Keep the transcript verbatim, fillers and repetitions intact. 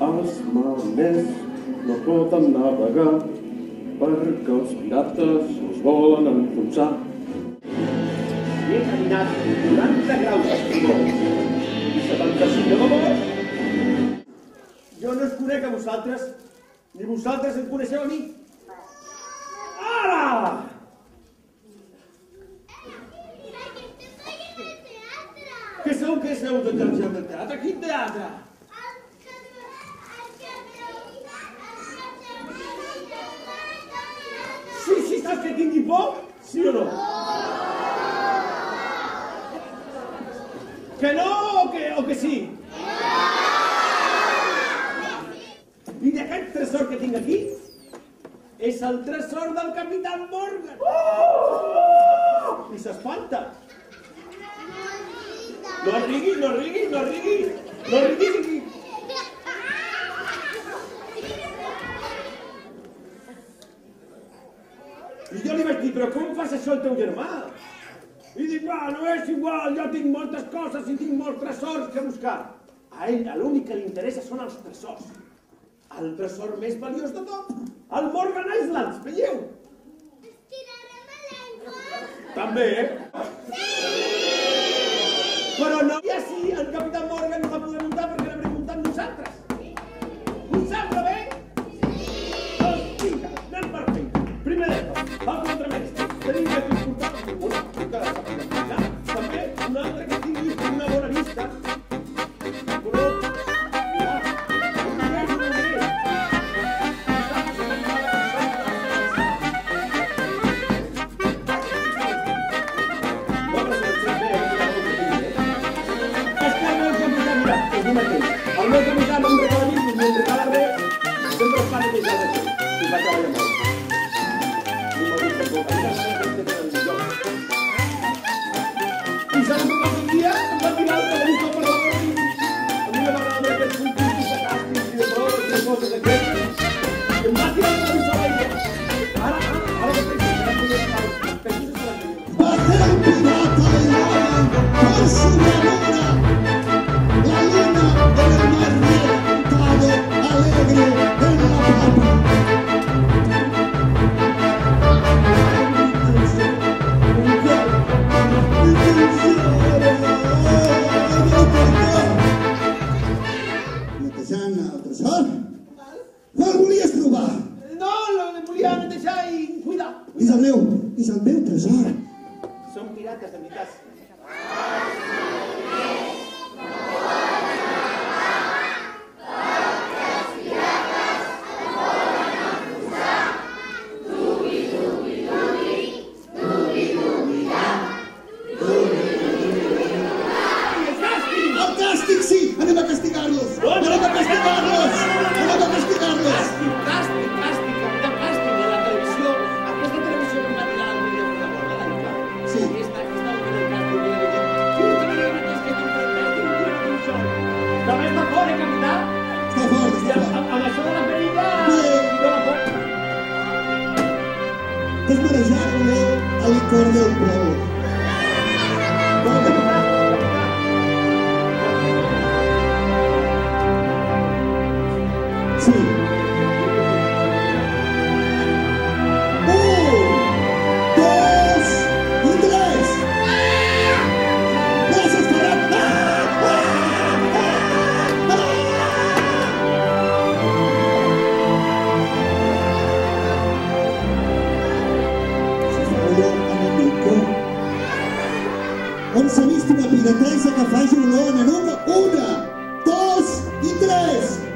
Els mariners no poden navegar perquè els pirates els volen enfonsar. He caminat noranta graus d'estimó i setanta-cinc de vapor. Jo no us conec a vosaltres, ni vosaltres em coneixeu a mi. Ara! Què sou, què sou de del teatre? Quin teatre? Sí, sí, saps que tingui por? Sí o no? Que no o que, o que sí? I d'aquest tresor que tinc aquí és el tresor del Capitán Morgan. I s'espanta. No rigui, no rigui, no rigui, no rigui. I jo li vaig dir, però com fas això al teu germà? I dic, va, no és igual, jo tinc moltes coses i tinc molts tresors que buscar. A ell l'únic que li interessa són els tresors. El tresor més valiós de tot, el Morgan Island, veieu? Estirarem la llengua? També, eh? Sí! Però no, i així el Capitán Morgan no va poder muntar perquè l'hem muntat nosaltres. Us sembla bé? Sí! Doncs vinga, anem per feina. Primer de tot, el contramestre. Tenim que transportar una que sàpiga explicar. També una altra que tingui una bona vista. Però, mira, un moment, un moment. El meu capità no em regala ningú, ni em regala res, sempre es fa netejar de tot, i va treballar molt. I m'ha dit que el capità s'ha de fer el millor. I s'ha de tocar un dia, em va tirar el televisor per la boca i a mi m'agrada aquests concursos de càstigs i de proves i de coses d'aquestes. I em va tirar el televisor a ella. Ara, ara, ara que penso, que ara podria estar els pequeños de la tele. Va ser un pirata de la por su llanura. La luna en el mar reventado, alegre en la papa. Netejant el tresor? Qual volies trobar? No, lo volia netejar i cuidar. És el meu, és el meu tresor. Som pirates, de veritat. El càstig, sí! Anem a castigar-los! Anem a castigar-los! Anem a castigar-los! Càstig, càstig, capità, càstig. A la televisió, aquesta televisió que va tirar l'altre dia una borda, la Luca. Sí. Aquesta, aquesta va tirar el càstig, i ella diu, tu també no mateix que tu fas el càstig, i tira el sol. També està fora, capità. Està fort, I està amb, fort. amb, amb això de la perilla, Sí. dona por. T'has marejat, voler a licor del prou. Sí. Un, dos i tres. Gràcies, Ferran. Ah! Ah! Ah! Si fa olor a Nanuco. On s'ha vist una piratesa que faci olor a Nanuco? Una, dos i tres.